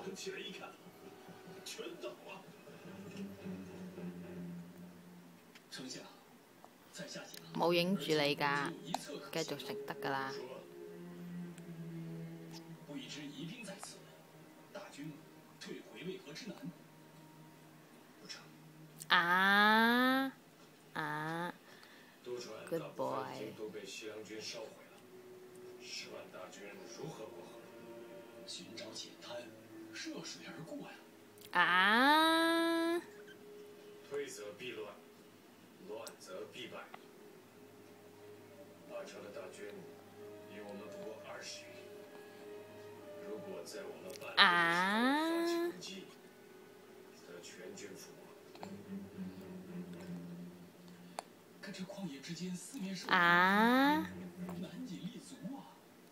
起来一看，全倒了。丞相，在下讲， 冇影住你㗎，繼續食得㗎啦。 不已知疑兵在此，大军退回为何之难？不成。 啊 ，Good boy。 都被西凉军烧毁了，10万大军如何过河？寻找险滩，涉水而过呀。退则必乱，乱则必败。马超的大军比我们不过20余，如果在我们半路发起攻击，则全军覆没。可这旷野之间，四面受敌，难以立足啊！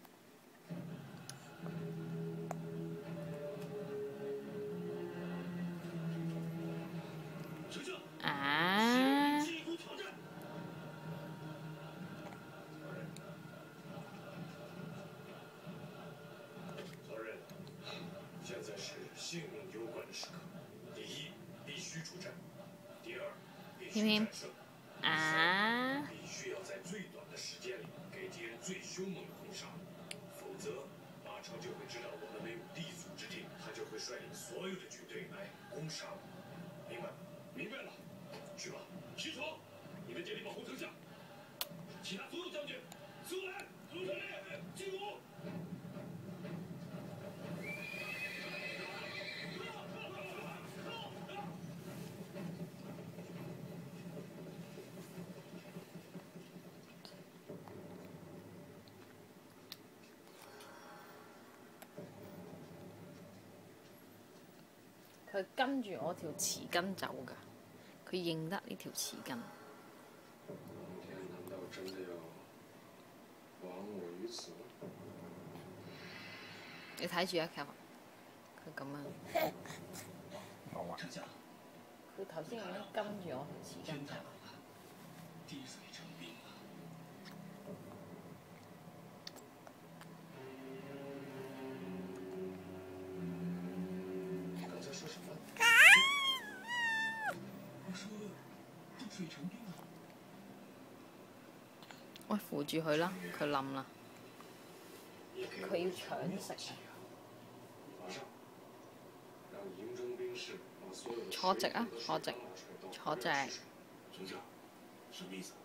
丞相，进一步挑战。曹任，现在是性命攸关的时刻。第一，必须出战；第二，必须战胜。必须要在最短的时间里给敌人最凶猛的轰杀，否则马超就会知道我们没有立足之地，他就会率领所有的军队来攻杀我们。明白？明白了。去吧，徐崇，你们竭力保护丞相。其他所有将军，速来，总司令，进攻！ 佢跟住我條匙羹走㗎，佢認得呢條匙羹。 難道真的要亡我於此？ 你睇住啊 ，Kevin， 佢咁樣。 丞相， 佢頭先咁樣跟住我條匙羹走。 滴水成冰啊！刚才说什么？我说滴水成冰啊！ 喂，扶住佢啦，佢冧啦。佢要搶食啊！坐直啊，坐直，坐直。 丞相，什么意思？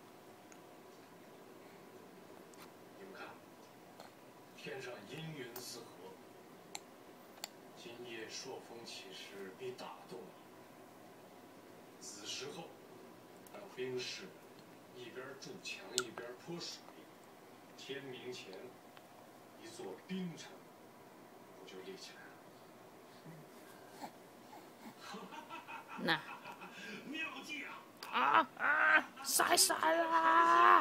你们看，天上阴云四合，今夜朔风起时，必打动你。此时候，让兵士一边筑墙一边泼水，天明前，一座冰城不就立起来了？ 嗱， 妙计啊！ 嘥晒啦！